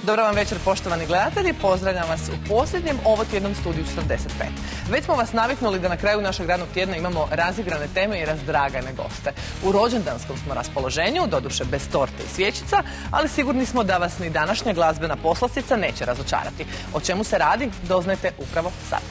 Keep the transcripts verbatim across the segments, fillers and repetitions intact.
Dobro vam večer, poštovani gledatelji. Pozdravljam vas u posljednjem ovotjednom studiju četrdeset pet. Već smo vas naviknuli da na kraju našeg radnog tjedna imamo razigrane teme i razdragane goste. U rođendanskom smo raspoloženju, doduše bez torte i svječica, ali sigurni smo da vas ni današnja glazbena poslastica neće razočarati. O čemu se radi, doznajte upravo sad.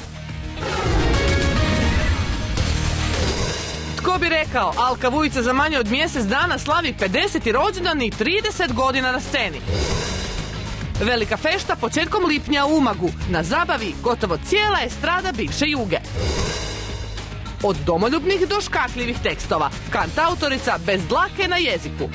Tko bi rekao, Alka Vujica za manje od mjesec dana slavi pedeseti rođendan i trideset godina na sceni. Velika fešta početkom lipnja u Umagu. Na zabavi gotovo cijela estrada bivše Juge. Od domoljubnih do škakljivih tekstova. Kantautorica bez dlake na jeziku.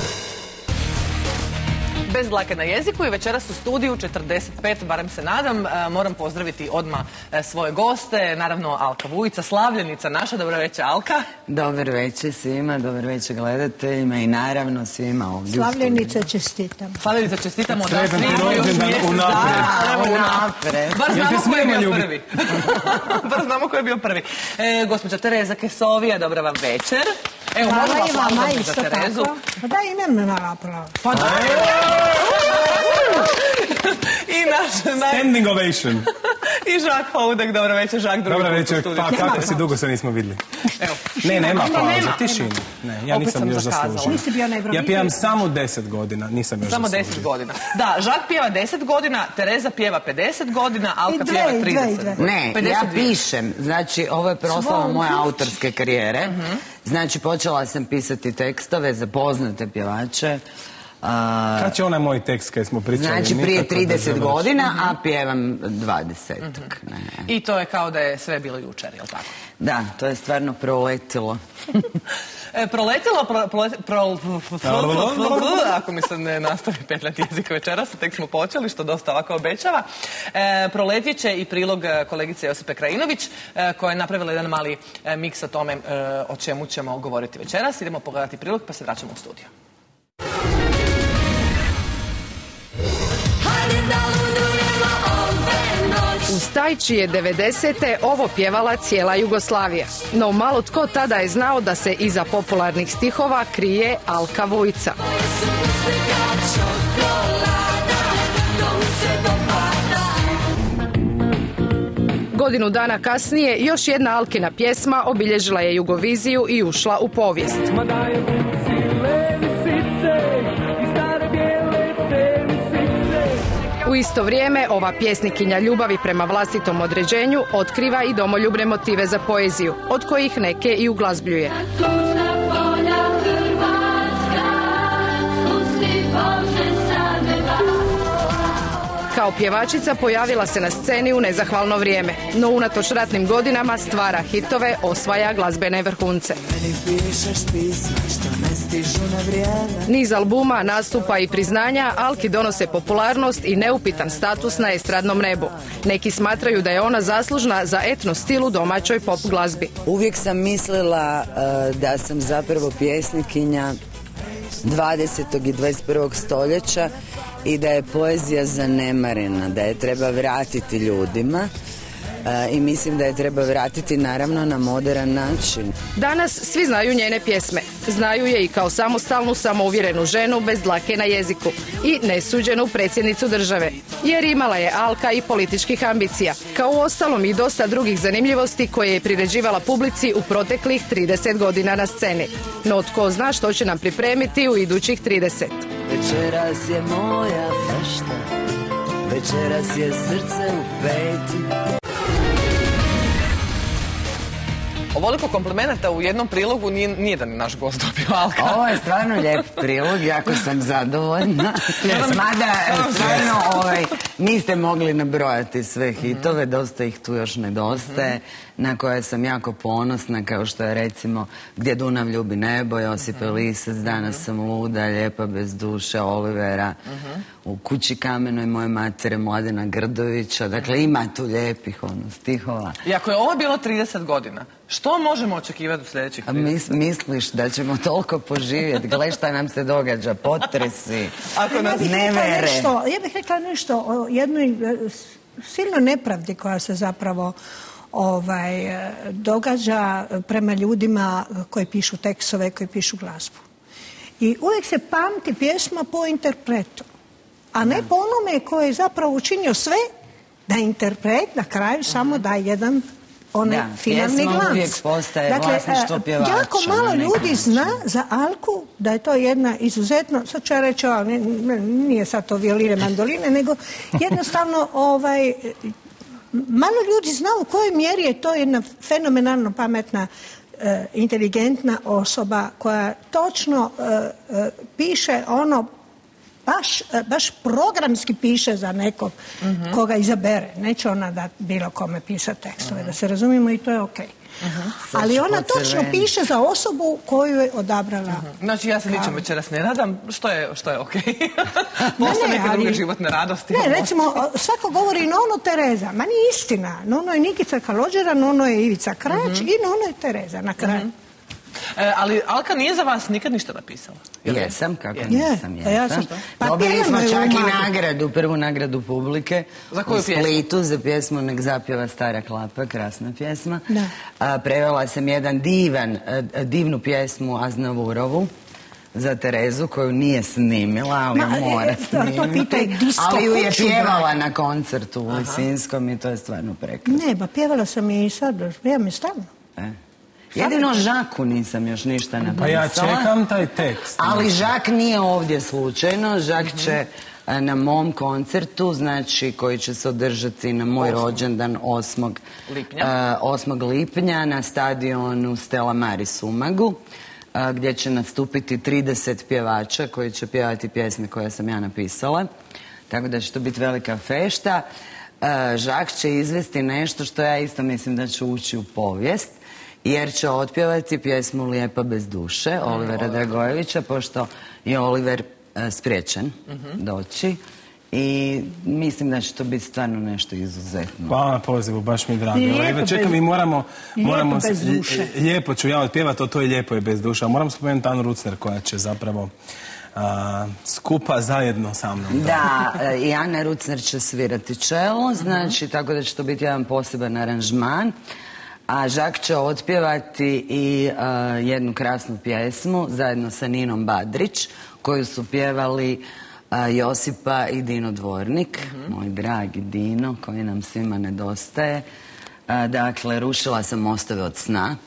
Bez dlake na jeziku i večeras u studiju četrdeset pet, barem se nadam. Moram pozdraviti odmah svoje goste, naravno Alka Vujica, slavljenica naša. Dobro večer, Alka. Dobar večer svima, dobar večer gledateljima i naravno svima ovdje. Slavljenica čestitam. Slavljenica čestitam od vas. Sretan ti rođendan unapred. Unapred. Bar znamo ko je bio prvi. Bar znamo ko je bio prvi. Gospođa Tereza Kesovija, dobra vam večer. Evo, Hvala možemo i vama aplauzom isto za Terezu. tako. Pa da, imam na aplauz. Pa da. I naš... Standing ovation. I Žak Houdek, dobro večer, Žak, drugi Dobro put u večer, studiju. pa kako si, dugo se nismo vidjeli. Evo. Ne, nema pauza, nema. tišina. Ne, ja Opet nisam sam još zakazala. zaslužila. Nisi bio na Euroviziji? Ja pijem samo deset godina, nisam još Samo zaslužila. deset godina. Da, Žak pjeva deset godina, Tereza pjeva pedeset godina, Alka I dve, pjeva i dve, i trideset. dve. Ne, ja pedeset dvije. pišem, znači ovo je proslava Svom moje kući. autorske karijere. Znači počela sam pisati tekstove za poznate pjevače. A, Kad će onaj moj tekst kad smo pričali? znači nikako prije da trideset završi. godina, a pjevam dvadesetak. Ne. I to je kao da je sve bilo jučer, jel tako? Da, to je stvarno proletilo. E, proletilo, pro, proleti- pro, ako mi se ne nastavi petljati jezik večeras, tek smo počeli, što dosta ovako obećava. E, proletjet će i prilog e, kolegice Josipe Krajinović, e, koja je napravila jedan mali e, miks o tome e, o čemu ćemo govoriti večeras. Idemo pogledati prilog pa se vraćamo u studiju. Uz taj čije devedesete ovo pjevala cijela Jugoslavija. No malo tko tada je znao da se iza popularnih stihova krije Alka Vujica. Godinu dana kasnije još jedna Alkina pjesma obilježila je Jugoviziju i ušla u povijest. U isto vrijeme ova pjesnikinja ljubavi prema vlastitom određenju otkriva i domoljubne motive za poeziju, od kojih neke i uglazbljuje. Kao pjevačica pojavila se na sceni u nezahvalno vrijeme, no unatoč ratnim godinama stvara hitove, osvaja glazbene vrhunce. Niz albuma, nastupa i priznanja Alki donose popularnost i neupitan status na estradnom nebu. Neki smatraju da je ona zaslužna za etno stil u domaćoj pop glazbi. Uvijek sam mislila uh, da sam zapravo pjesnikinja dvadesetog i dvadeset prvog stoljeća i da je poezija zanemarena, da je treba vratiti ljudima e, i mislim da je treba vratiti naravno na moderan način. Danas svi znaju njene pjesme. Znaju je i kao samostalnu, samouvjerenu ženu bez dlake na jeziku i nesuđenu predsjednicu države. Jer imala je Alka i političkih ambicija, kao u ostalom i dosta drugih zanimljivosti koje je priređivala publici u proteklih trideset godina na sceni. No tko zna što će nam pripremiti u idućih trideset. Večeras je moja fešta, večeras je srce u peti. Ovoliko komplimenata u jednom prilogu nije, nijedan naš gost dobio, Alka. Ovo je stvarno lijep prilog, jako sam zadovoljna. Mada stvarno ovaj, niste mogli nabrojati sve hitove, dosta ih tu još nedostaje, na koje sam jako ponosna, kao što je recimo Gdje Dunav ljubi nebo, Josipe Lisac, Danas sam luda, Lijepa bez duše, Olivera, U kući kamenoj moje matere, Mladena Grdovića. Dakle, ima tu lijepih ono, stihova. I ako je ovo bilo trideset godina, što možemo očekivati u sljedećih A trideset? mis, misliš da ćemo toliko poživjeti? Gle šta nam se događa, potresi, Ako nas... nevere. Nešto, ja bih rekla nešto o jednoj e, silno nepravdi koja se zapravo ovaj, e, događa prema ljudima koji pišu tekstove, koji pišu glazbu. I uvijek se pamti pjesma po interpretu. a ne po onome koji je zapravo učinio sve da interpret na kraju samo da jedan onaj Da, finalni pjesma glanc. uvijek postaje Dakle, vlasništvo pjevača jako malo na neki ljudi način. zna za Alku da je to jedna izuzetno, sad ću ja reći, o, ne- ne- nije sad to violine, mandoline, nego jednostavno ovaj, malo ljudi zna u kojoj mjeri je to jedna fenomenalno pametna, e, inteligentna osoba koja točno e, e, piše ono baš, e, baš programski piše za nekog koga izabere. Neće ona da bilo kome pisati tekstove, da se razumijemo, i to je okej. Ali ću ona točno pocrveniti. piše za osobu koju je odabrala. Znači, ja se ničem večeras ne nadam, što je, što je okej. Ma Postoje ne, neke ali- druge životne radosti. Ne, recimo, o, svako govori Nono Tereza. Ma nije istina. Nono je Nikica Kalođera, Nono je Ivica Krač i Nono je Tereza na kraju. E, ali Alka nije za vas nikad ništa napisala. jel je? Jesam, kako Je. nisam, Je, pa ja jesam. sam- pa Dobili pjevamo smo je u čak i Umagu. nagradu, prvu nagradu publike. Za koju u pjesmu? Splitu za pjesmu Nek zapjeva stara klapa, krasna pjesma. Da. A, prevela sam jedan divan, a, a, divnu pjesmu Aznavurovu za Terezu, koju nije snimila, ali Ma, je mora e, to- to snimiti. pitaj disko Ali ju je kuću, pjevala da. na koncertu u Lisinskom i to je stvarno prekrasno. Ne, pa pjevala sam i sad, pjevam je stalno. E. Jedino Žaku nisam još ništa napisala. Pa ja čekam taj tekst. Ali Žak nije ovdje slučajno. Žak će e, na mom koncertu, znači koji će se održati na moj rođendan osmog Lipnja. e, osmog lipnja na stadionu Stella Maris u Umagu, e, gdje će nastupiti trideset pjevača koji će pjevati pjesme koje sam ja napisala. Tako da će to biti velika fešta. E, Žak će izvesti nešto što ja isto mislim da će ući u povijest, jer će otpjevati pjesmu Lijepa bez duše Olivera Dragojevića, pošto je Oliver e, spriječen doći. I mislim da će to biti stvarno nešto izuzetno. Hvala na pozivu, baš mi je drago. Lijepo Evo, čekam bez- i moramo... Lijepo moramo bez lj- duše. Lijepo ću ja otpjevati, o to je lijepo je bez duše. A moram spomenuti Anu Rucner koja će zapravo a, skupa zajedno sa mnom. Da, e, i Ana Rucner će svirati čelo, znači tako da će to biti jedan poseban aranžman. A Žak će otpjevati i e, jednu krasnu pjesmu zajedno sa Ninom Badrić, koju su pjevali e, Josipa i Dino Dvornik, moj dragi Dino, koji nam svima nedostaje. E, dakle, Rušila sam mostove od sna,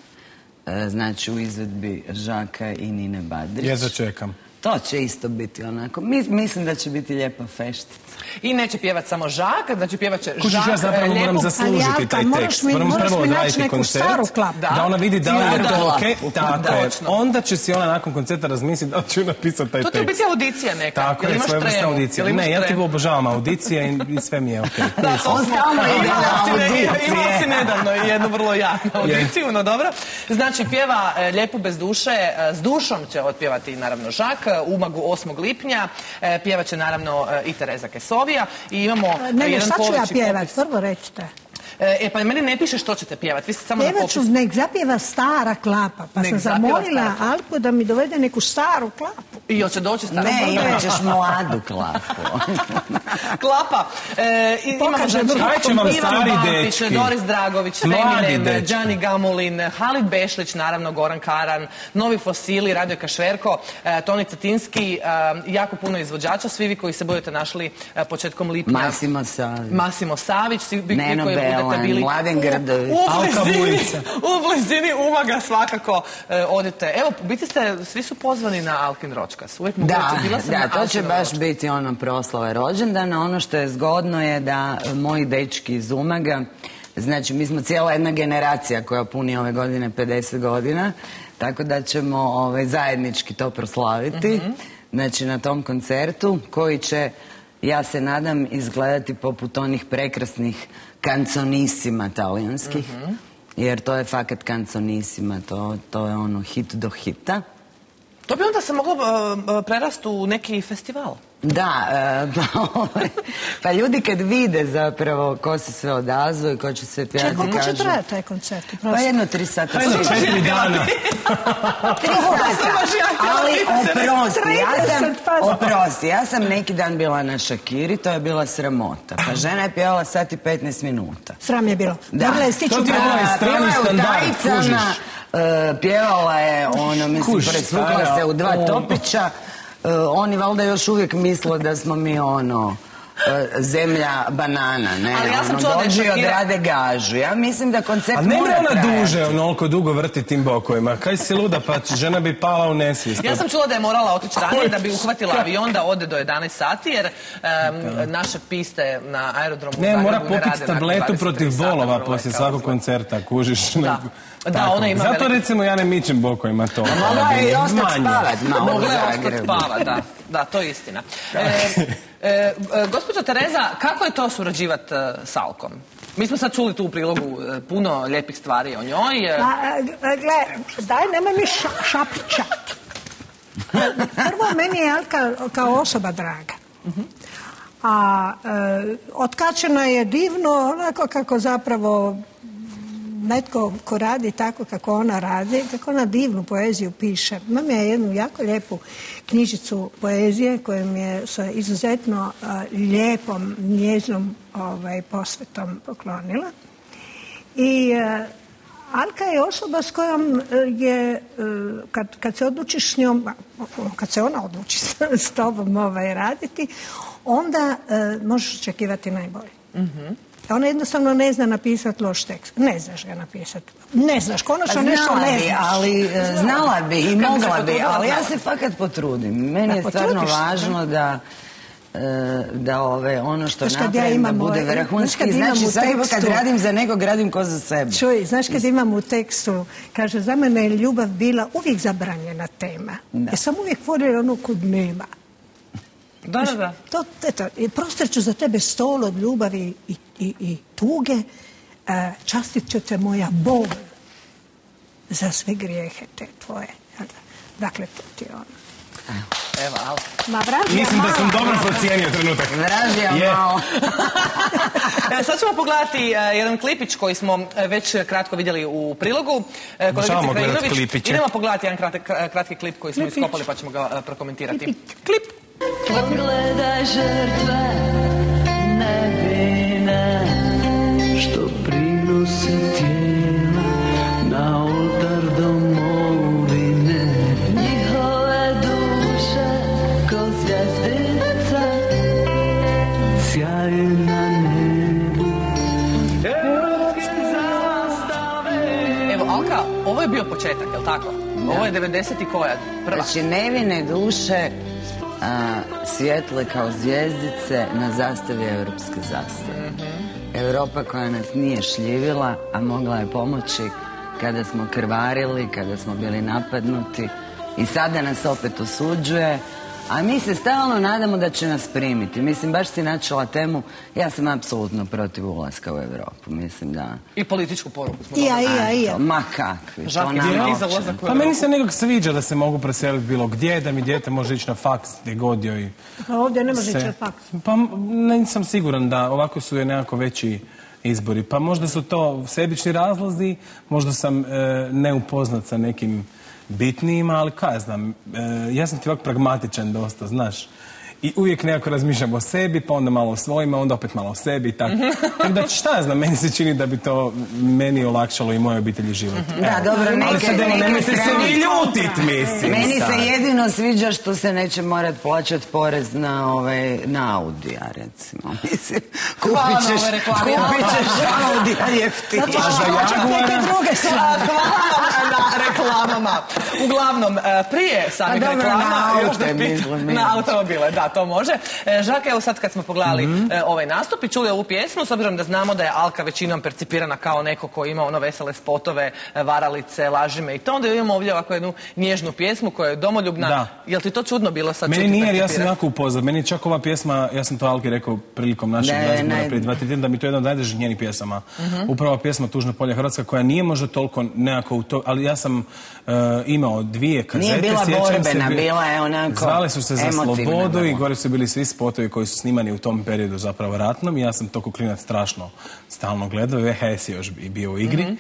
e, znači u izvedbi Žaka i Nine Badrić. Jedva čekam. To će isto biti onako, mi- mislim da će biti lijepa feštica. I neće pjevat samo Žak, znači pjevat će Kužiš, Žak, ja zapravo e, moram lijepu- zaslužiti Ali, Alka, taj moraš tekst. mi- Moram moraš prvo mi naći odraditi neku koncert, staru klapu. Da. da ona vidi da li je Da. to okej. Da. Tako je. Točno. Onda će si ona nakon koncerta razmisliti da li ću napisati taj To tekst. će biti audicija neka. Tako Jel je, imaš svojevrsna tremu? audicija. Jel imaš Ne, ja ti tremu? obožavam audicije i, i sve mi je okej. Da, to On smo- stalno ide Imala na si ne- audicije. Imala si nedavno jednu vrlo jadnu audiciju, no dobro. Znači, pjeva e, Lijepu bez duše, e, s dušom će otpjevati naravno Žak, e, u Umagu osmog lipnja, e, pjevat će naravno e, i Tereza Kesovija i imamo e, Ne, ne, jedan šta ću ja poveći pjevat? popis. Prvo recite. E, e, pa meni ne piše što ćete pjevat, vi ste samo na Pjevat ću popisu. Nek zapjeva stara klapa, pa Nek sam zapjeva zamolila stara klapa. Alku da mi dovede neku staru klapu. I hoće doći stara Ne, klapa? imat ćeš mladu klapu. Klapa. E, i imamo Pokaže znači, drugu. Kaj će vam Ivan stari Bampić, dečki? Doris Dragović, Mladi Feminem, dečki. Đani Gamulin, Halid Bešlić, naravno Goran Karan, Novi Fosili, Radojka Šverko, e, Toni Cetinski, e, jako puno izvođača, svi vi koji se budete našli e, početkom lipnja. Massimo Savić. Massimo Savić, svi vi Neno koji budete Belan, bili Mladen Grdović. u, u Alka blizini, Bujica. u blizini Umaga svakako e, odite. Evo, u biti ste, svi su pozvani na Alkin Ročkas. Uvijek mogu Da, reći, bila sam da, na to će Alkinu baš Ročkasu. biti ono proslava rođendana. Ono što je zgodno je da moji dečki iz Umaga, znači mi smo cijela jedna generacija koja puni ove godine pedeset godina, tako da ćemo ovaj, zajednički to proslaviti. Znači na tom koncertu koji će, ja se nadam, izgledati poput onih prekrasnih kanconisima talijanskih. Jer to je fakat kanconisima, to, to je ono hit do hita. To bi onda se moglo uh, prerast u neki festival. Da, e, pa, ovaj, pa ljudi kad vide zapravo ko se sve odazvu i ko će sve pjevati, Čekaj, koliko će kažu... trajati taj koncert? Pa jedno tri sata. Pa jedno svi- četiri dana. Tri sata. baš ja htjela Ali pitati. oprosti, ja sam, trideset, pa- oprosti, ja sam neki dan bila na Šakiri, to je bila sramota. Pa žena je pjevala sat i petnaest minuta. Sram je bilo. Da. Morala je stići To u ti je pravu. ovaj A, strani bila je u standard, tajicama, kužiš. e, pjevala je, ono, mislim, Kužiš, presvukla se u dva stara, topića. E, oni valjda još uvijek misle da smo mi ono... zemlja banana, ne? Ali ja sam ono, čula da je dođi i Shakira- odrade gažu. Ja mislim da koncept A ne mora mora ona trajati. duže, onoliko dugo vrti tim bokovima. Kaj si luda, pa žena bi pala u nesvijest. Ja sam čula da je morala otići ranije da bi uhvatila avion da ode do jedanaest sati, jer em, naše piste na aerodromu u Ne, Zagrebu mora ne popiti rade nakon tabletu dvadeset tri protiv sata bolova proleta, poslije svakog zlo. koncerta, kužiš. Da. Da, Tako. ona ima Zato veliki- recimo ja ne mičem bokovima to. Mogla je i ostat Manje. spavat malo u Mogla je ostati Zagrebu. spava, da. Da, to je istina. E, e, e, gospođo Tereza, kako je to surađivati e, s Alkom? Mi smo sad čuli tu u prilogu e, puno lijepih stvari o njoj. e, A, a, gle, daj, nemoj mi ša, šapčat. Prvo, meni je Alka kao osoba draga. A e, otkačena je divno, onako kako zapravo netko ko radi tako kako ona radi, kako ona divnu poeziju piše. Imam ja jednu jako lijepu knjižicu poezije koju mi je sa izuzetno a, lijepom, nježnom ovaj, posvetom poklonila. I e, Alka je osoba s kojom e, je, e, kad, kad se odlučiš s njom, a, kad se ona odluči s, s tobom ovaj, raditi, onda e, možeš očekivati najbolje. Ona jednostavno ne zna napisati loš tekst. Ne znaš ga napisati. Ne znaš, konačno nešto Znala ne bi, znaš. ali e, znala bi i Kad bi se mogla bi, potrudila, ali ja znala. se fakat potrudim. Meni Da, je stvarno potrudiš se, važno da e, da ove, ono što Znaš, kad ja napravim da imam bude ovaj- znaš, vrhunski. kad imam Znači, u sad kad tekstu- radim za nekog, radim ko za sebe. Čuj, znaš kad imam u tekstu, kaže, za mene je ljubav bila uvijek zabranjena tema. Da. Ja sam uvijek voljela ono kod nema. Da, da, da. To, eto, prostor ću za tebe stol od ljubavi i, i, i tuge, e, častit će te moja bol za sve grijehe te tvoje. Jel da? Dakle, to ti je ono. Evo, Al. Ma vražija Mislim da sam mala. dobro procijenio trenutak. Vražija Je. malo. E, Sad ćemo pogledati e, jedan klipić koji smo e, već kratko vidjeli u prilogu. E, kolegice Obožavamo gledat Krajinović, klipiće. idemo pogledati jedan kratki, kratki klip koji smo Klipić. iskopali pa ćemo ga e, prokomentirati. Klip! Pogledaj žrtve nevine, što prinose tijela na oltar domovine. Njihove duše ko zvjezdice sjaju na nebu. Europske zastave. Evo, Alka, ovo je bio početak, jel tako? Ovo je devedeset i koja? Prva. Znači, nevine duše a, svjetle kao zvjezdice na zastavi europske zastave. Europa koja nas nije šljivila, a mogla je pomoći kada smo krvarili, kada smo bili napadnuti i sada nas opet osuđuje, a mi se stalno nadamo da će nas primiti. Mislim, baš si načela temu, ja sam apsolutno protiv ulaska u Europu, mislim da... I političku poruku smo I ja, dobili. i ja, i ja. Eto, ma kakvi, to Žaki, nam ti uopće. za ulazak u Pa meni Europu. se nekog sviđa da se mogu preseliti bilo gdje, da mi dijete može ići na faks gdje god joj A ovdje ne može se- ići na faks. Pa m- nisam siguran da ovako su je nekako veći izbori. Pa možda su to sebični razlozi, možda sam e, neupoznat sa nekim bitnijima, ali kaj ja znam, e, ja sam ti ovak pragmatičan dosta, znaš. I uvijek nekako razmišljam o sebi, pa onda malo o svojima, onda opet malo o sebi i tako. Tako da šta ja znam, meni se čini da bi to meni olakšalo i moje obitelji život. Da, Evo. dobro, Ali neke- sad evo, neke nemojte se strane- vi ljutit, mislim. Meni sad. se jedino sviđa što se neće morat plaćati porez na, ovaj, na Audija, recimo. Mislim, Hvala kupit na ćeš, ovoj reklami. kupit ćeš Audija jeftinije. Zato što za hoće Jaguara? neke druge stvari. Hvala na reklamama. Uglavnom, e, prije samih Pa dobro, reklama... na još da aute, pit- mislim, Na mislim. automobile, da, to može. E, Žak, evo sad kad smo pogledali Mhm. e, ovaj nastup i čuli ovu pjesmu, s obzirom da znamo da je Alka većinom percipirana kao neko ko ima ono vesele spotove, e, varalice, lažime i to, onda imamo ovdje ovako jednu nježnu pjesmu koja je domoljubna. Da. Jel ti to čudno bilo sad Meni čuti nije, jer ja sam percipirati? jako upoznat. Meni je čak ova pjesma, ja sam to Alki rekao prilikom našeg Da je razgovora naj- prije dva, tri tjedna, da mi to je jedna od najdražih njenih pjesama. Mhm. Upravo pjesma Tužna polja Hrvatska, koja nije možda toliko nekako u to, ali ja sam e, imao dvije kazete, Nije bila sjećam se, borbena, bi- bila je onako Zvale su se za emotivna slobodu i vrlo. gore su bili svi spotovi koji su snimani u tom periodu zapravo ratnom i ja sam to ko klinac strašno stalno gledao, V H S je još i bio u igri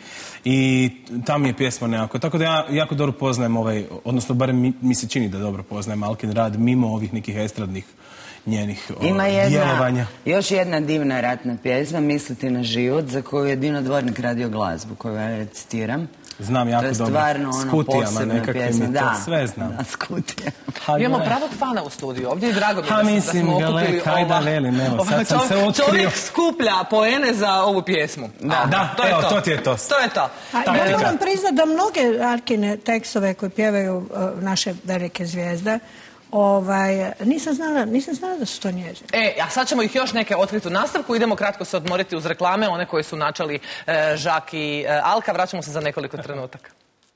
i tam je pjesma nekako, tako da ja jako dobro poznajem ovaj, odnosno barem mi, mi se čini da dobro poznajem Alkin rad mimo ovih nekih estradnih njenih o, Ima jedna, djelovanja. još jedna divna ratna pjesma, Misliti na život, za koju je Dino Dvornik radio glazbu, koju ja recitiram. Znam jako to je dobro. stvarno ono Skutijama posebna nekakvim pjesma. i to Da, sve znam. da, skutijama. Imamo pravog fana u studiju, ovdje je drago mi Ha, da, da mislim, smo gale, okupili kaj da ova... velim, evo, sad sam čov- se otkrio. Čovjek skuplja poene za ovu pjesmu. Da, da, to je evo, to. to ti je to. To je to. A Ta ja neka. moram priznati da mnoge Arkine tekstove koje pjevaju uh, naše velike zvijezde, ovaj, nisam znala, nisam znala da su to njezine. E, a sad ćemo ih još neke otkriti u nastavku. Idemo kratko se odmoriti uz reklame, one koje su načali e, Žak i e, Alka. Vraćamo se za nekoliko trenutaka.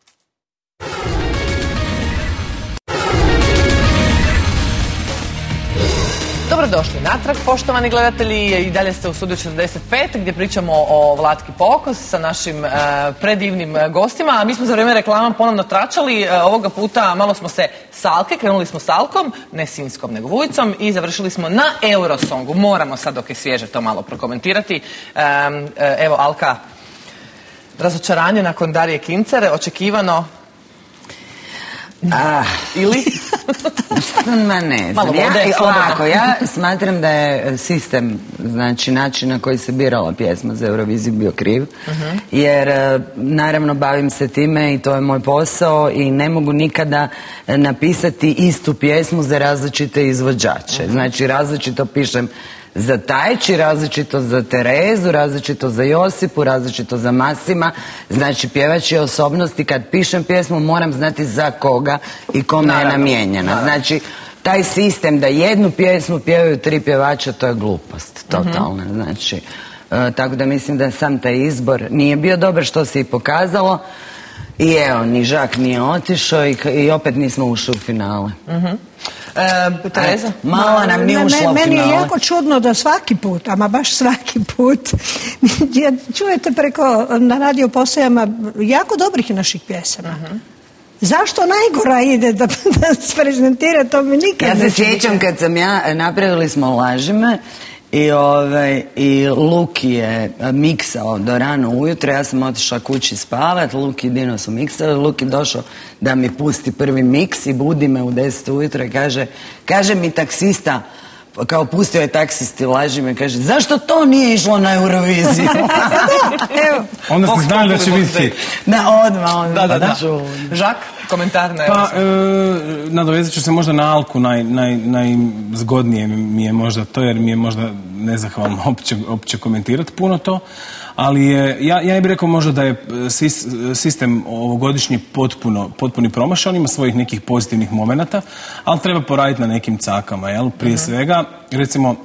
Dobrodošli natrag, poštovani gledatelji, i dalje ste u studiju četrdeset pet gdje pričamo o Vlatki Pokos sa našim e, predivnim gostima, a mi smo za vrijeme reklama ponovno tračali, e, ovoga puta malo smo se s Alke, krenuli smo s Alkom, ne Sinjskom nego Vujicom, i završili smo na Eurosongu. Moramo sad, dok je svježe, to malo prokomentirati. E, e, evo, Alka, razočaranje nakon Darije Kincere, očekivano Ah, ili... ma ne Malo znam. vode, Ja, slobodno. ovako, ja smatram da je sistem, znači način na koji se birala pjesma za Euroviziju bio kriv, jer e, naravno bavim se time i to je moj posao i ne mogu nikada e, napisati istu pjesmu za različite izvođače. Znači različito pišem za Tajči, različito za Terezu, različito za Josipu, različito za Masima. Znači pjevačke osobnosti, kad pišem pjesmu moram znati za koga i kome je namijenjena. Znači taj sistem da jednu pjesmu pjevaju tri pjevača, to je glupost totalna. Znači, e, tako da mislim da sam taj izbor nije bio dobar, što se i pokazalo. I evo, ni Žak nije otišao i, i opet nismo ušli u finale. E, Tereza? Malo nam nije Me- ušla u Meni je finale. jako čudno da svaki put, ama baš svaki put, jer čujete preko na radio postajama jako dobrih naših pjesama. Zašto najgora ide da, da se prezentira, to mi nikad Ja se neće sjećam biti. kad sam ja, napravili smo Lažime i, ovaj, i Luki je miksao do rano ujutro, ja sam otišla kući spavat, Luki i Dino su miksali, Luki došao da mi pusti prvi miks i budi me u deset ujutro i kaže, kaže mi taksista, kao pustio je taksisti Lažime, kaže, zašto to nije išlo na Euroviziju? Evo, Onda ste znali da će biti hit. Da, odmah, odmah. Da, da, da. čuo. Žak, komentar na Pa, Eurosong. e, nadovezat ću se možda na Alku, naj, naj, najzgodnije mi je možda to, jer mi je možda nezahvalno opće, opće komentirati puno to, ali je, ja, ja bih rekao možda da je sis- sistem ovogodišnji potpuno, potpuni promašaj, on ima svojih nekih pozitivnih momenata, ali treba poraditi na nekim cakama, jel? Prije svega, recimo,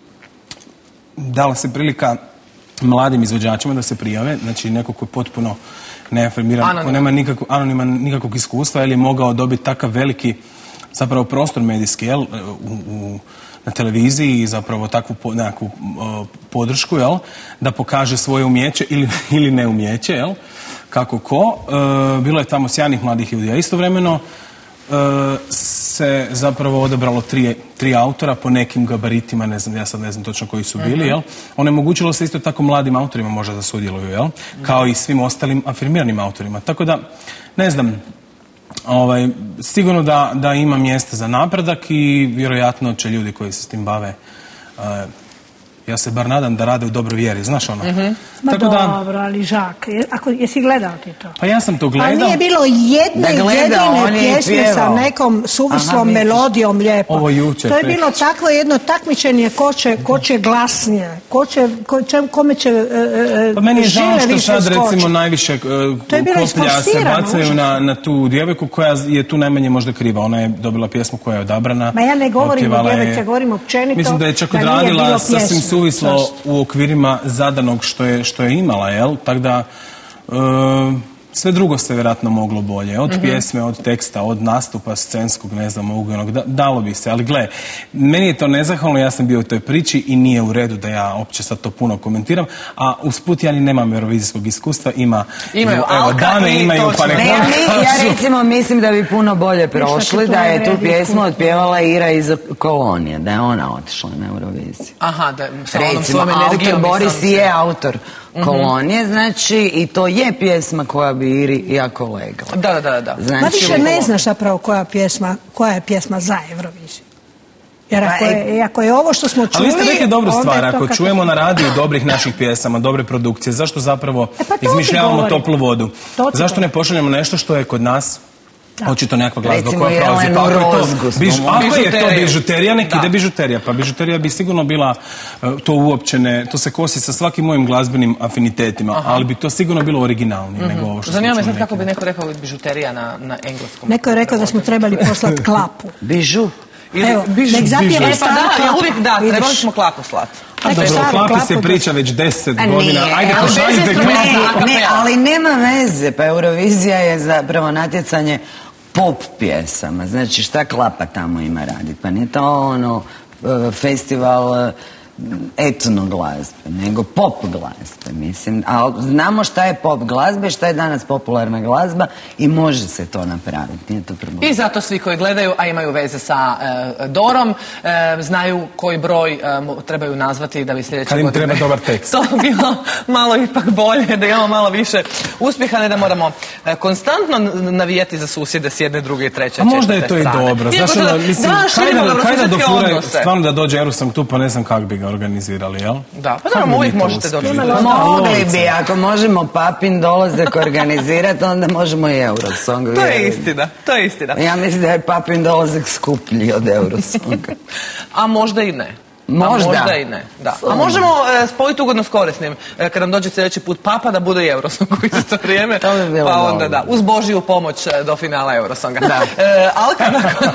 dala se prilika mladim izvođačima da se prijave, znači neko ko je potpuno neafirmiran, ko Anoniman. nema nikakvo, anoniman, nikakvog iskustva, jer je mogao dobiti takav veliki zapravo prostor medijski, jel, u, u, na televiziji i zapravo takvu po, nekakvu o, podršku, jel, da pokaže svoje umjeće ili, ili neumjeće, jel, kako ko. E, bilo je tamo sjajnih mladih ljudi, a istovremeno e, se zapravo odabralo tri, tri autora po nekim gabaritima, ne znam, ja sad ne znam točno koji su bili, jel? Onemogućilo se isto tako mladim autorima možda da sudjeluju, jel? Kao i svim ostalim afirmiranim autorima. Tako da, ne znam, ovaj, sigurno da, da ima mjesta za napredak i vjerojatno će ljudi koji se s tim bave, eh, ja se bar nadam da rade u dobroj vjeri, znaš ono. ma Tako da, dobro, ali Žak, je- ako, jesi gledao ti to? pa ja sam to A gledao. nije bilo jedne Da gledao, on jedine je i pjesme sa pjevao. nekom suvislom Aha, misliš. melodijom lijepo. Ovo jučer, To je prekjučer. bilo takvo jedno takmičenje ko će, ko će glasnije, ko će, ko će, kome će e, e, Pa meni je žao žile što više sad skočiti. recimo najviše uh, To je bilo koplja se isforsirano, bacaju užasno. na, na tu djevojku koja je tu najmanje možda kriva. Ona je dobila pjesmu koja je odabrana. Ma ja ne govorim o otpjevala je- djevojci, ja govorim općenito Mislim da je čak da nije odradila bilo sasvim pjesme. suvislo Zašto? u okvirima zadanog što je, što je imala, jel? Tako da uh, sve drugo se vjerojatno moglo bolje. Od pjesme, od teksta, od nastupa scenskog, ne znam, ugovornog, da, dalo bi se. Ali gle, meni je to nezahvalno, ja sam bio u toj priči i nije u redu da ja opće sad to puno komentiram, a usput ja ni nemam eurovizijskog iskustva, ima, Imaju evo, Alka dame i imaju, pa točno. nek Ne, ja, oni mi, ja kažu. recimo mislim da bi puno bolje prošli to da ne je tu vredi pjesmu iskustvo. otpjevala Ira iz Kolonije, da je ona otišla na Euroviziju. Aha, da, sa onom Recimo, svojom autor energijom. Boris sam se- je autor Kolonije, znači, i to je pjesma koja bi Iri jako legla. Da, da, da, da. Znači, Ma više ne znaš zapravo koja pjesma, koja je pjesma za Euroviziju. Jer ako je, ako je ovo što smo čuli... Ali vi ste rekli dobru onda stvar, je to ako kako- čujemo na radiju dobrih naših pjesama, dobre produkcije, zašto zapravo E pa to ti izmišljavamo govorim. toplu vodu? To ti Zašto ne govorim. pošaljemo nešto što je kod nas očito nekakva glazba Recimo koja prolazi? Jelenu Pa ako je to, Rozgu smo biž- mogli. ako je to Bižuteriju. bižuterija, nek Da. ide bižuterija. Pa bižuterija bi sigurno bila uh, to uopće ne, to se kosi sa svakim mojim glazbenim afinitetima, ali bi to sigurno bilo originalnije nego ovo što Zanima me smo sad čuli kako bi neki. neko rekao bižuterija na, na engleskom. Neko je rekao da smo trebali poslati klapu. Bižu. Ili Evo, bižu, nek zapjeva bižu. E, pa staru da, ja klapu. uvijek da, Vidiš. trebali smo klapu slati. A Nek dobro, staru o klapi klapu se da- priča već deset A godina. nije, Ajde, ali bez pošaljite instrumenta. klapu. Ne, ne, ali nema veze, pa Eurovizija je zapravo natjecanje pop pjesama. Znači šta klapa tamo ima raditi? Pa nije to ono e, festival e, etno glazbe, nego pop glazbe, mislim. A znamo šta je pop glazba i šta je danas popularna glazba i može se to napraviti, nije to problem. I zato svi koji gledaju, a imaju veze sa e, Dorom, e, znaju koji broj e, mo- trebaju nazvati da bi sljedeće Kad im godine... treba dobar tekst. To bilo malo ipak bolje, da imamo malo više uspjeha, ne da moramo e, konstantno n- navijati za susjede s jedne, druge i treće, A možda je četvrte to i strane. dobro. Iako Znaš, da- ono, mislim, da, kaj širimo da, kaj da dobrosusjedske dofuraju, odnose. stvarno da dođe Eurosong tu, pa ne znam kako bi ga organizirali, jel? Da, pa Kako da, bi uvijek mi to možete doći. uspjeli? Da. Mogli bi, ako možemo Papin dolazak organizirati, onda možemo i Eurosong. To je vjerujem. istina, to je istina. Ja mislim da je Papin dolazak skuplji od Eurosonga. A možda i ne. Možda. A možda i ne, da. A Sumnjam. možemo e, spojiti ugodno s korisnim. E, kad nam dođe sljedeći put Papa, da bude i Eurosong u isto vrijeme. To bi bilo pa onda dobro. da, uz Božiju pomoć e, do finala Eurosonga. E, Alka, nakon,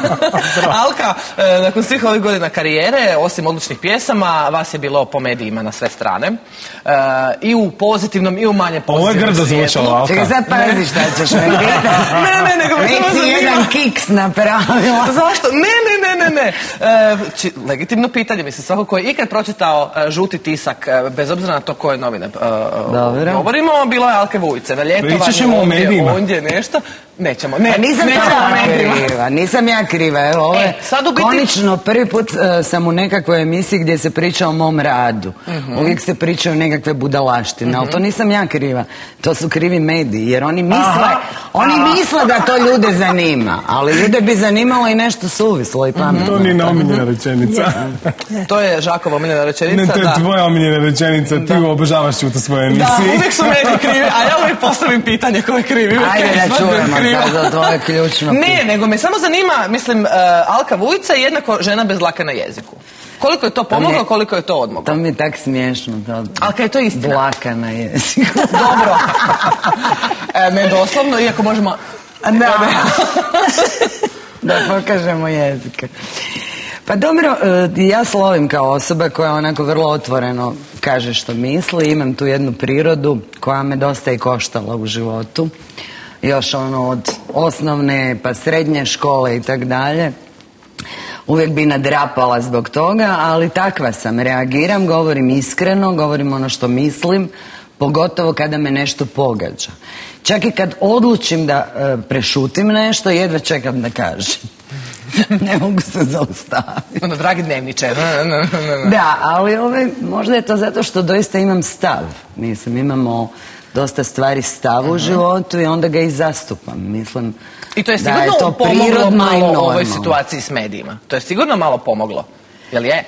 Alka e, nakon svih ovih godina karijere, osim odličnih pjesama, vas je bilo po medijima na sve strane. E, I u pozitivnom i u manje Ovo je pozitivnom grdo svijetlu. zvučalo, Alka. Čekaj, sad pazi šta ćeš me pitati. Ne, ne, nego me samo Već si zanima. jedan kiks napravila. Zašto? Ne, ne, ne, ne, ne. E, či, legitimno pitanje, mislim, svako ko je ikad pročitao e, žuti tisak, e, bez obzira na to koje novine e, Dobro. govorimo, bilo je Alke Vujice. Na ljetovanje, Pričat ćemo o ondje, medijima. ondje nešto. Nećemo, ne. Pa nisam nećemo o ja medijima. kriva, nisam ja kriva. Evo, ovo je E, sad u biti- konično prvi put e, sam u nekakvoj emisiji gdje se priča o mom radu. Uvijek se pričaju nekakve budalaštine, ali to nisam ja kriva. To su krivi mediji, jer oni misle, oni misle da to ljude zanima, ali ljude bi zanimalo i nešto suvislo i pametno. To nije omiljena rečenica. To je Žakova omiljena rečenica. Ne, to je da. tvoja omiljena rečenica. Ti obožavaš čuti svoje Da, emisije. uvijek su meni krivi, a ja uvijek postavim pitanje ko je krivi. Uvijek Ajde je da svatko čujemo kriv. sad za tvoje ključno Ne, pitanje. nego me samo zanima, mislim, uh, Alka Vujica je jednako žena bez dlake na jeziku. Koliko je to pomoglo, ne- koliko je to odmoglo? To mi je tak smiješno. To... Ali kaj je to istina? Dlaka na jeziku. Dobro. E, ne doslovno, iako možemo... Da. Da pokažemo jezike. Pa dobro, e, ja slovim kao osoba koja onako vrlo otvoreno kaže što misli. Imam tu jednu prirodu koja me dosta i koštala u životu. Još ono od osnovne pa srednje škole i tak dalje. Uvijek bi nadrapala zbog toga, ali takva sam. Reagiram, govorim iskreno, govorim ono što mislim, pogotovo kada me nešto pogađa. Čak i kad odlučim da e, prešutim nešto, jedva čekam da kažem. Ne mogu se zaustaviti. Ono, dragi dnevniče. Da, ali ove, možda je to zato što doista imam stav. Mislim, imamo dosta stvari stav u životu i onda ga i zastupam. Mislim I to je da je sigurno to pomoglo prirodno i malo ovoj normalno. situaciji s medijima. To je sigurno malo pomoglo. Jel je?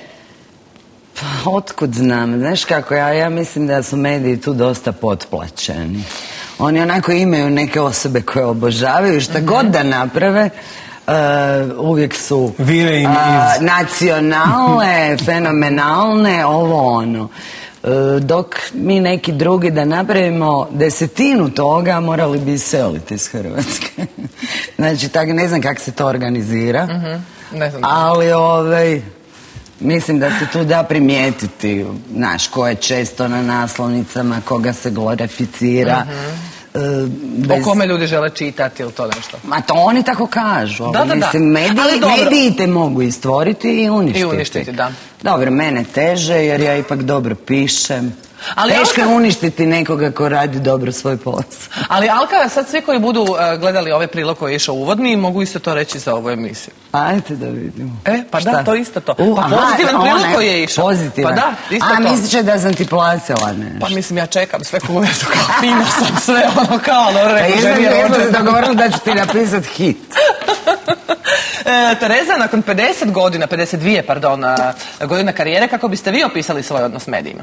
Pa, otkud znam, znaš kako, ja, ja mislim da su mediji tu dosta potplaćeni. Oni onako imaju neke osobe koje obožavaju, šta god da naprave, uh, uvijek su Vire im uh, iz- nacionalne, fenomenalne, ovo ono. Uh, dok mi neki drugi da napravimo desetinu toga, morali bi iseliti iz Hrvatske. Znači, tak, ne znam kako se to organizira, Ne znam. ali ovaj... Mislim da se tu da primijetiti, znaš, ko je često na naslovnicama, koga se glorificira. e, bez- O kome ljudi žele čitati ili to nešto? Ma to oni tako kažu. ali Da, da, da. Mislim, mediji, Ali dobro. mediji te mogu i stvoriti i uništiti. I uništiti, da. Dobro, mene teže jer ja ipak dobro pišem. Ali Teško je Alka- uništiti nekoga ko radi dobro svoj posao. Ali Alka, sad svi koji budu uh, gledali ovaj prilog koji je išao uvodni, mogu isto to reći za ovu emisiju. Ajde da vidimo. E, pa da, Šta? to isto to. U, Pa aha, pozitivan prilog onaj koji je išao. Pozitivan. Pa da, isto A, to. misliš da sam ti placila nešto? Pa mislim, ja čekam sve kuvertu, kao fina sam, sve ono kao, dobro, Pa rekao, jesam, ženi je jesmo se rođendan. dogovorili da ću ti napisat hit. E, Tereza, nakon pedeset godina, pedeset dvije, pardon, godina karijere, kako biste vi opisali svoj odnos s medijima?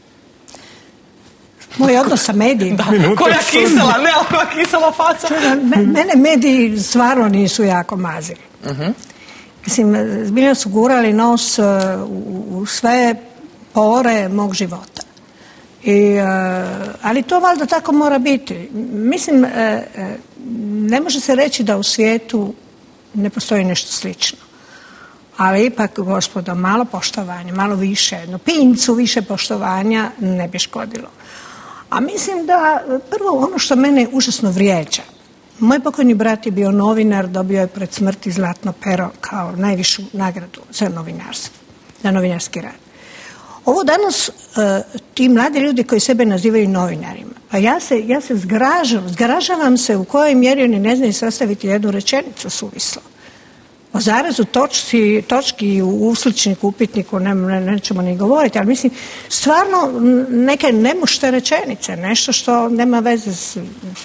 Moj odnos sa medijima. Da, koja kisela, ne, ali koja kisela faca. Mene mediji stvarno nisu jako mazili. Uh-huh. Mislim, zbilja su gurali nos uh, u, u sve pore mog života. I, uh, ali to valjda tako mora biti. Mislim, uh, uh, ne može se reći da u svijetu ne postoji nešto slično. Ali ipak, gospodo, malo poštovanja, malo više, jedno pincu više poštovanja ne bi škodilo. A mislim da prvo ono što mene užasno vrijeđa. Moj pokojni brat je bio novinar, dobio je pred smrti Zlatno pero kao najvišu nagradu za novinarstvo, za novinarski rad. Ovo danas ti mladi ljudi koji sebe nazivaju novinarima, pa ja se, ja se zgražavam, zgražavam se u kojoj mjeri oni ne znaju sastaviti jednu rečenicu suvislo. O zarezu, točci, točki u usličniku, upitniku, ne, ne, nećemo ni govoriti, ali mislim, stvarno neke nemušte rečenice, nešto što nema veze s,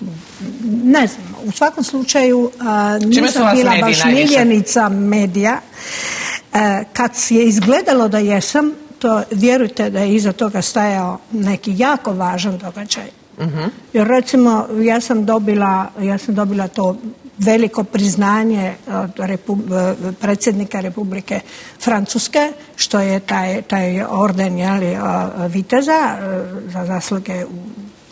ne znam, u svakom slučaju a, nisam bila baš miljenica medija. A, kad je izgledalo da jesam, to vjerujte da je iza toga stajao neki jako važan događaj. Uh-huh. Jer recimo, ja sam dobila, ja sam dobila to veliko priznanje od repu- predsjednika Republike Francuske, što je taj, taj orden jeli, viteza za zasluge u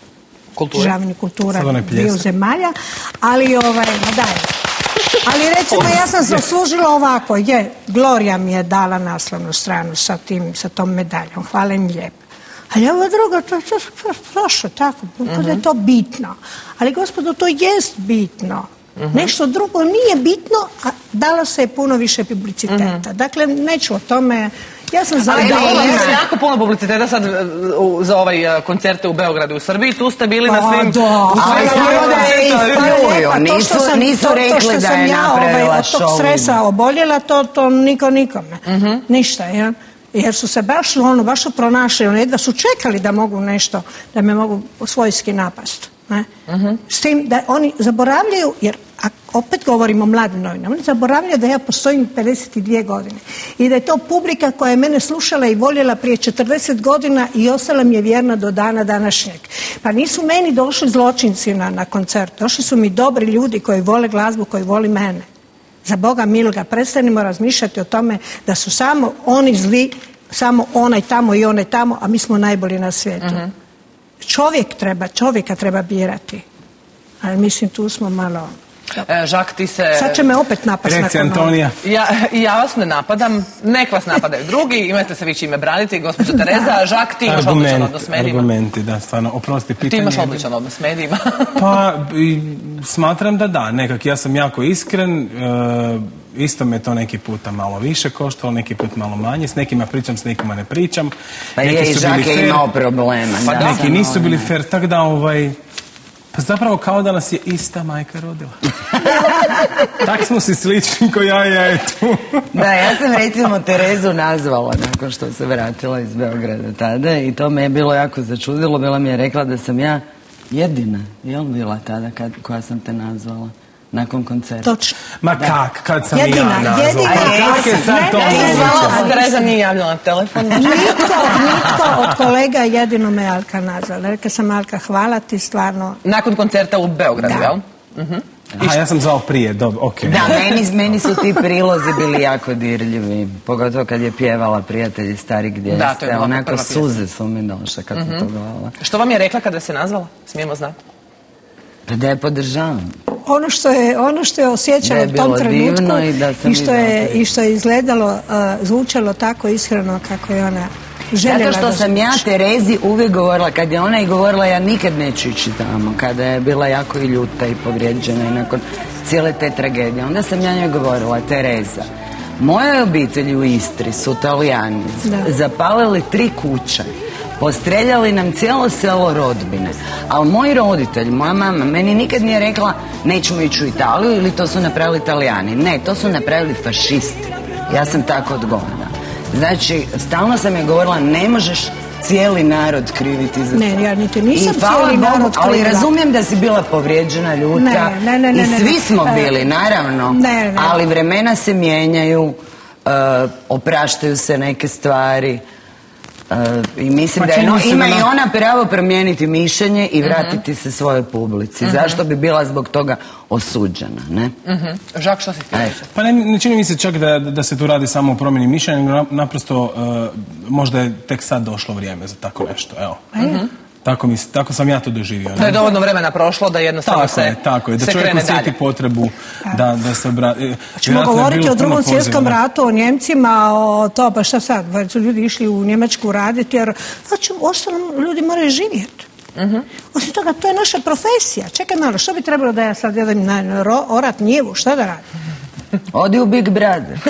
državni kultura dviju zemalja, ali ovaj, daj. Ali recimo ja sam zaslužila ovako, je, Gloria mi je dala naslovnu stranu sa, tim, sa tom medaljom, hvala im lijepo. Ali ovo drugo, to je prošlo tako, uh-huh. da je to bitno. Ali gospodo, to jest bitno. Uh-huh. Nešto drugo nije bitno, a dalo se je puno više publiciteta. Uh-huh. Dakle, neću o tome. Ja sam zajedno... Ali da, ima jako puno publiciteta sad uh, za ovaj uh, koncerte u Beogradu i u Srbiji. Tu ste bili na svim... Da, ali samo da je ispljuju. Nisu, nisu rekli da je napravila show. To što sam ja ovaj, od tog stresa oboljela, to, to niko nikome. Uh-huh. Ništa, ja. Jer su se baš, ono, baš su pronašli, ono, jedva su čekali da mogu nešto, da me mogu svojski napast. Ne? Uh-huh. S tim da oni zaboravljaju, jer a opet govorimo o mladim novinama, oni zaboravljaju da ja postojim pedeset dvije godine i da je to publika koja je mene slušala i voljela prije četrdeset godina i ostala mi je vjerna do dana današnjeg. Pa nisu meni došli zločinci na, na koncert, došli su mi dobri ljudi koji vole glazbu, koji voli mene. Za Boga miloga, prestanimo razmišljati o tome da su samo oni zli, samo onaj tamo i onaj tamo, a mi smo najbolji na svijetu. Uh-huh. Čovjek treba, čovjeka treba birati. Ali mislim, tu smo malo... E, Žak, ti se... Sad će me opet napast Reci, nakon Antonija. Ja, ja vas ne napadam, nek vas napadaju drugi, imate se vi čime braniti, gospođo Tereza. Žak, ti imaš Argument, odličan odnos s medijima. Argumenti, da, stvarno, oprosti pitanje. Ti imaš odličan odnos s medijima. Pa, i, smatram da da, nekak, ja sam jako iskren, e, isto me to neki puta malo više koštalo, neki put malo manje, s nekima pričam, s nekima ne pričam. Pa neki je, i Žak je imao problema. Pa da, neki nisu bili fair, tako da ovaj... Pa zapravo kao da nas je ista majka rodila. Tak smo si slični ko ja i ja je tu. Da, ja sam recimo Terezu nazvala nakon što se vratila iz Beograda tada i to me je bilo jako začudilo. Bila mi je rekla da sam ja jedina, jel bila tada kad, koja sam te nazvala? Nakon koncerta. Točno. Ma kak, kad sam jedina, ja nazvala? Jedina, Kak je sad to moguće? Tereza nije javljala na telefon. Nitko, nitko od kolega jedino me Alka nazvala. Rekla sam, Alka, hvala ti stvarno. Nakon koncerta u Beogradu, da. Jel? Uh-huh. A ja sam zvao prije, dobro, okej. Da, meni, meni su ti prilozi bili jako dirljivi. Pogotovo kad je pjevala Prijatelji stari gdje da, ste. Onako suze su mi došle kad uh-huh. sam to govala. Što vam je rekla kada se nazvala? Smijemo znati. Pa da je podržavam. Ono što je, ono što je osjećalo u tom trenutku i, da i, što je, i što je izgledalo, uh, zvučalo tako iskreno kako je ona željela. Zato što sam ja Terezi uvijek govorila, kad je ona i govorila ja nikad neću ići tamo, kada je bila jako i ljuta i povrijeđena i nakon cijele te tragedije. Onda sam ja njoj govorila, Tereza, moje obitelji u Istri su Italijani, zapalili tri kuće. Postreljali nam cijelo selo rodbine. Ali moji roditelji, moja mama, meni nikad nije rekla nećemo ići u Italiju ili to su napravili Italijani. Ne, to su napravili fašisti. Ja sam tako odgovorna. Znači, stalno sam je govorila ne možeš cijeli narod kriviti za to. Ne, ja niti nisam I hvala cijeli Bogu, narod ali krivila. razumijem da si bila povrijeđena, ljuta. Ne, ne, ne, ne, I ne, svi ne. smo bili, naravno. Ne, ne. Ali vremena se mijenjaju, uh, opraštaju se neke stvari. Uh, I mislim Ma da je, čini no, mi se ima da i na- ona pravo promijeniti mišljenje i vratiti se svojoj publici. Zašto bi bila zbog toga osuđena, ne? Žak, što si htio reći? Pa ne, ne čini mi se čak da, da se tu radi samo o promjeni mišljenja, nego na- naprosto uh, možda je tek sad došlo vrijeme za tako nešto, evo. Tako, mi, se- tako sam ja to doživio. Da je Ne? dovoljno vremena prošlo da jednostavno Tako se, je, tako je, da se čovjek krene osjeti dalje. potrebu da, da se obrati. Ćemo govoriti o drugom svjetskom ratu, o Njemcima, o to, pa šta sad, valjda su ljudi išli u Njemačku raditi, jer znači, ostalom ljudi moraju živjeti. Osim toga, to je naša profesija. Čekaj malo, što bi trebalo da ja sad jedem na ro- orat njivu, šta da radim? Odi u Big Brother.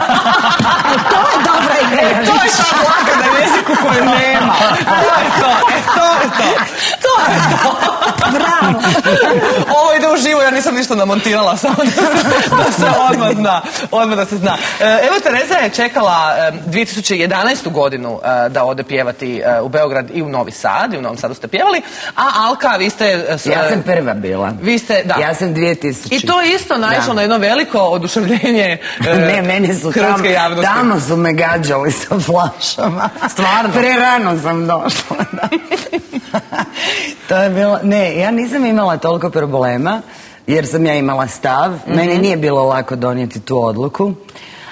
To je dobra ideja. To je ta vlaka na jeziku koju nema. To je to, e, to je to. To je to. Bravo. Ovo ide u živo, ja nisam ništa namontirala, samo da se, da se odmah zna. Odmah da se zna. E, Evo, Tereza je čekala e, dvije tisuće jedanaestu godinu e, da ode pjevati e, u Beograd i u Novi Sad, i u Novom Sadu ste pjevali, a Alka, vi ste... e, s- Ja sam prva bila. Vi ste, da. Ja sam dvije tisuće. I to je isto naišlo Da. na jedno veliko oduševljenje e, Ne, meni su tamo, hrvatske javnosti. tamo su me gađali sa flašama. Stvarno? Prerano sam došla, da. To je bilo, ne, ja nisam imala toliko problema, jer sam ja imala stav. Meni nije bilo lako donijeti tu odluku. Uh,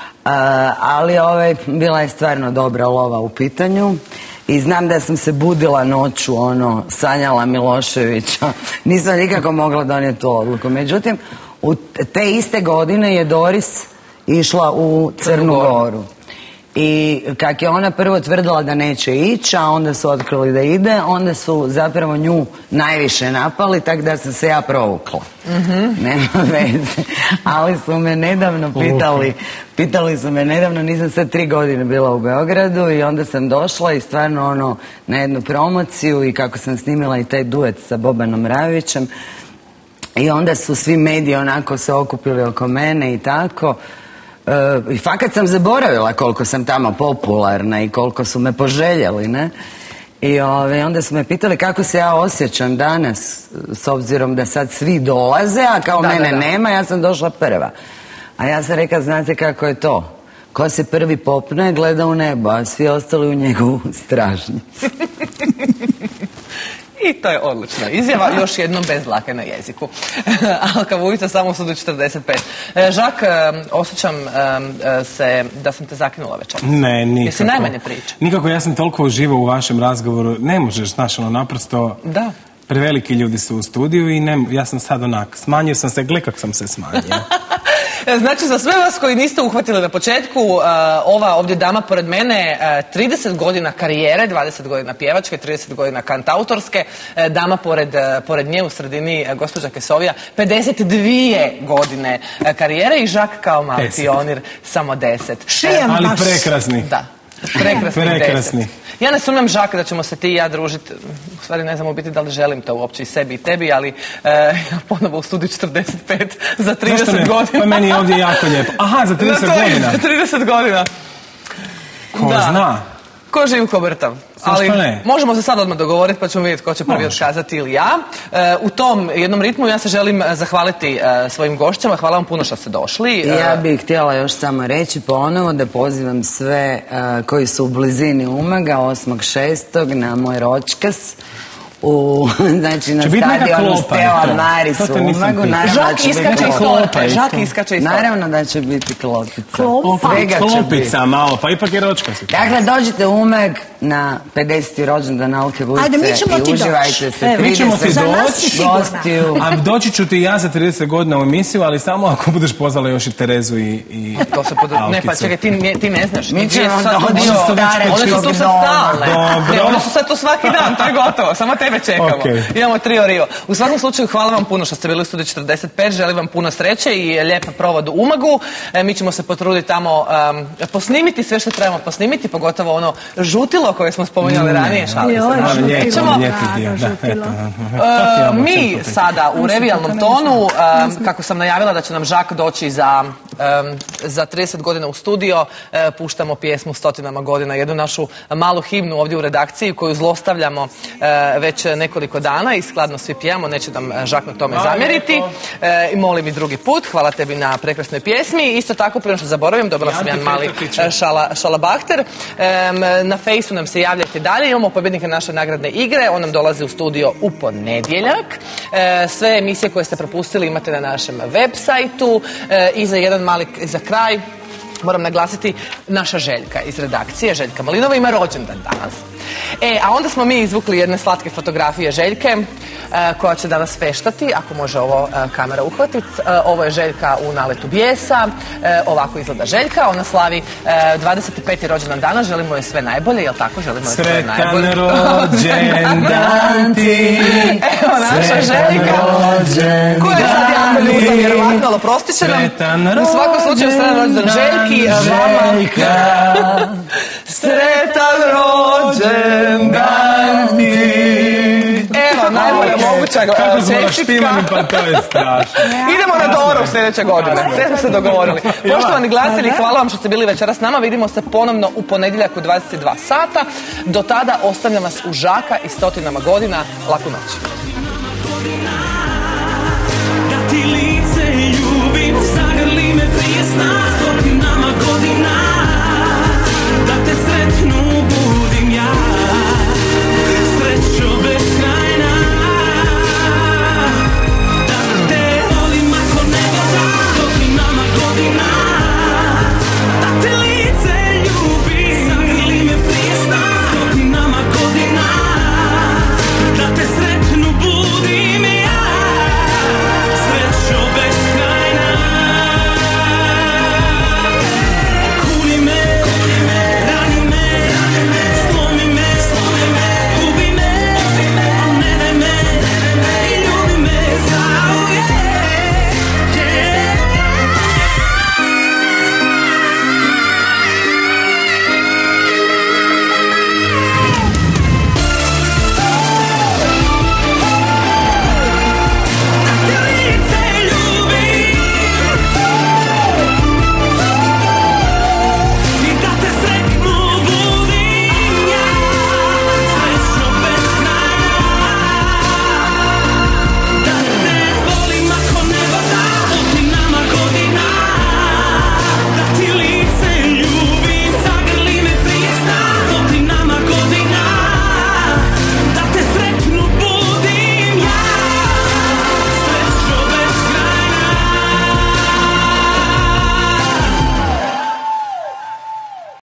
ali ovaj, bila je stvarno dobra lova u pitanju. I znam da sam se budila noću, ono, sanjala Miloševića. Nisam nikako mogla donijeti tu odluku. Međutim, u te iste godine je Doris išla u Crnu Goru. I kak je ona prvo tvrdila da neće ići, a onda su otkrili da ide, onda su zapravo nju najviše napali, tako da sam se ja provukla. Nema veze. Ali su me nedavno pitali, pitali su me nedavno, nisam sad tri godine bila u Beogradu i onda sam došla i stvarno ono na jednu promociju i kako sam snimila i taj duet sa Bobanom Ravićem. I onda su svi mediji onako se okupili oko mene i tako. E, I fakat sam zaboravila koliko sam tamo popularna i koliko su me poželjeli, ne? I ove, onda su me pitali kako se ja osjećam danas, s obzirom da sad svi dolaze, a kao Da, mene da, da. nema, ja sam došla prva. A ja sam rekla, znate kako je to? Ko se prvi popne, gleda u nebo, a svi ostali u njegovu stražnicu. I to je odlična izjava, još jednom bez dlake na jeziku. Alka Vujica, samo u sudu četrdeset pet. E, Žak, e, osjećam e, se da sam te zakinula večeras. Ne, nikako. Jesi najmanje priča? Nikako, ja sam toliko uživao u vašem razgovoru. Ne možeš, znaš, ono, naprosto... Da. Preveliki ljudi su u studiju i ne, ja sam sad onak, smanjio sam se, gle kako sam se smanjio. Znači, za sve vas koji niste uhvatili na početku, uh, ova ovdje dama pored mene, uh, trideset godina karijere, dvadeset godina pjevačke, trideset godina kantautorske, uh, dama pored, uh, pored nje u sredini, uh, gospođa Kesovija, pedeset dvije godine uh, karijere i Žak kao mali Deset. pionir, samo deset. Šijem Ali baš. prekrasni. Da. Prekrasni, Prekrasni. deset. Ja ne sumnjam, Žak, da ćemo se ti i ja družiti. U stvari ne znam u biti da li želim to uopće i sebi i tebi, ali e, ja ponovo u studiju četrdeset pet za Zašto trideset ne? godina. Pa meni je ovdje jako lijepo. Aha, za trideset Za to je- godina. Za trideset godina. Ko Da. zna? Ko živ, ko mrtav. Ali ne? možemo se sad odmah dogovoriti pa ćemo vidjeti ko će prvi Može. otkazati ili ja. E, u tom jednom ritmu ja se želim e, zahvaliti e, svojim gošćama. Hvala vam puno što ste došli. I ja bih htjela još samo reći ponovo da pozivam sve uh, koji su u blizini Umaga osmog šestog na moj ročkas u, znači na Će biti neka stadionu klopa, Stella to. Maris To u te nisam Umagu. pitao. Naravno da Žak će biti iskače iz klopa. torpe. i Žak to. iskače iz torpe. Naravno da će biti klopica. Klopa. Svega će biti. Klopica malo, pa ipak je ročka si. Dakle, dođite u Umag na pedeseti rođendan Alke Vujice Ajde, mi ćemo ti i uživajte doći. se. Evo. Mi ćemo ti trideset Za nas si doći, sigurna. gostiju. a doći ću ti ja za trideset godina u emisiju, ali samo ako budeš pozvala još i Terezu i, i To se pod... Ne, pa Alkicu. čekaj, ti, ne- ti ne znaš. Mi Ti dvije ćemo su sad tu doći dio- u stare One su tu sad čudove. stalne. Dobro. Ne, one su sad tu svaki dan, to je gotovo. Samo tebe čekamo. Okej. Imamo trio Rio. U svakom slučaju, hvala vam puno što ste bili u studiju četrdeset pet. Želim vam puno sreće i lijep provod u Umagu. E, mi ćemo se potruditi tamo um, posnimiti sve što trebamo posnimiti, pogotovo ono žutilo koje smo spominjali ranije. Šalim se, Joj, naravno. žutilo. Lijepo, Ćemo- lijepi dio, da, žutilo. eto. E, mi sada u revijalnom tonu, um, kako sam najavila da će nam Žak doći za za trideset godina u studio e, puštamo pjesmu Stotinama godina, jednu našu malu himnu ovdje u redakciji koju zlostavljamo e, već nekoliko dana i skladno svi pijamo, neće nam Žak na tome zamjeriti. E, I molim i drugi put, hvala tebi na prekrasnoj pjesmi. Isto tako, prije što zaboravim, dobila sam jedan mali šala, šalabahter. E, na fejsu nam se javljajte dalje, imamo pobjednika naše nagradne igre, on nam dolazi u studio u ponedjeljak. E, sve emisije koje ste propustili imate na našem web sajtu. E, I za jedan mali, za kraj, moram naglasiti, naša Željka iz redakcije, Željka Malinova, ima rođendan danas. E, a onda smo mi izvukli jedne slatke fotografije Željke, e, koja će danas feštati, ako može ovo e, kamera uhvatiti. E, ovo je Željka u naletu bijesa, e, ovako izgleda Željka, ona slavi e, dvadeset peti rođendan dana, želimo joj sve najbolje, jel tako? Želimo joj sve najbolje. Sretan rođendan ti, evo naša Željka, koja je sad jako ljuta, vjerovatno, ali oprostit će nam. U svakom slučaju, sretan rođendan Željki, vama. Sretan rođendan ti. Evo, najbolja moguća čestitka. Pa to je strašno. Idemo na Doru sljedeće godine. Sve smo se dogovorili. Poštovani gledatelji, hvala vam što ste bili večeras s nama. Vidimo se ponovno u ponedjeljak u dvadeset dva sata. Do tada ostavljam vas u Žaka i Stotinama godina. Laku noć.